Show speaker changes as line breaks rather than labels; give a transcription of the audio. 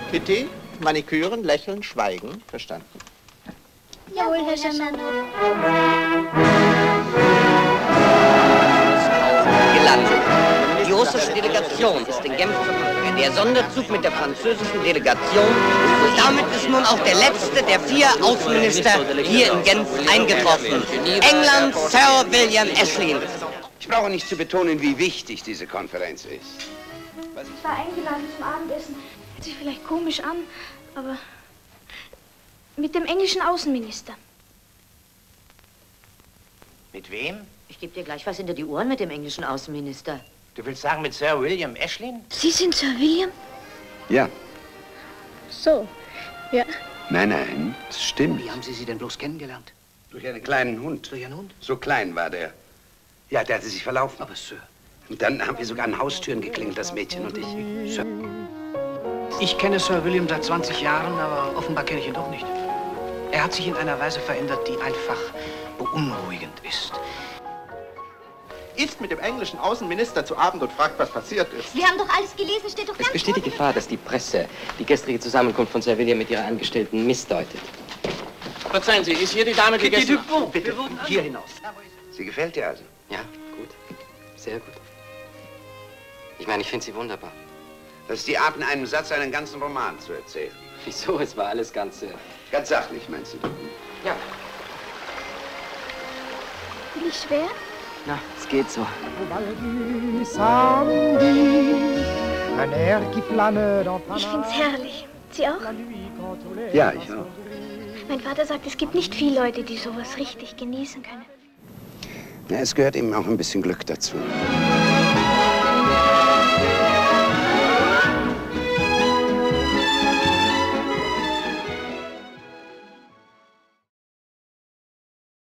Kitty, Maniküren, Lächeln, Schweigen. Verstanden?
Jawohl, Herr Janano.
Gelandet. Die russische Delegation ist in Genf zurück. Der Sonderzug mit der französischen Delegation. Damit ist nun auch der letzte der 4 Außenminister hier in Genf eingetroffen. England, Sir William Ashley.
Ich brauche nicht zu betonen, wie wichtig diese Konferenz ist.
Ich war eingeladen zum Abendessen. Hört sich vielleicht komisch an, aber mit dem englischen Außenminister.
Mit wem?
Ich gebe dir gleich was hinter die Ohren mit dem englischen Außenminister.
Du willst sagen mit Sir William Ashley?
Sie sind Sir William?
Ja.
So, ja.
Nein, nein, das stimmt.
Wie haben Sie sie denn bloß kennengelernt?
Durch einen kleinen Hund.
Durch einen Hund?
So klein war der. Ja, der hatte sich verlaufen.
Aber Sir.
Und dann haben wir sogar an Haustüren geklingelt, das Mädchen und ich. Sir.
Ich kenne Sir William seit 20 Jahren, aber offenbar kenne ich ihn doch nicht. Er hat sich in einer Weise verändert, die einfach beunruhigend ist.
Isst mit dem englischen Außenminister zu Abend und fragt, was passiert ist.
Wir haben doch alles gelesen, steht doch ganz
Es besteht die Gefahr, dass die Presse die gestrige Zusammenkunft von Sir William mit ihrer Angestellten missdeutet.
Verzeihen Sie, ist hier die Dame, die gestern...
Bitte, hier hinaus.
Sie gefällt dir also?
Ja, gut. Sehr gut. Ich meine, ich finde sie wunderbar.
Das ist die Art, in einem Satz einen ganzen Roman zu erzählen.
Wieso? Es war alles ganz...
Ganz sachlich, meinst du?
Ja.
Nicht schwer?
Na, es geht so.
Ich find's herrlich. Sie auch?
Ja, ich auch.
Mein Vater sagt, es gibt nicht viele Leute, die sowas richtig genießen können.
Ja, es gehört eben auch ein bisschen Glück dazu.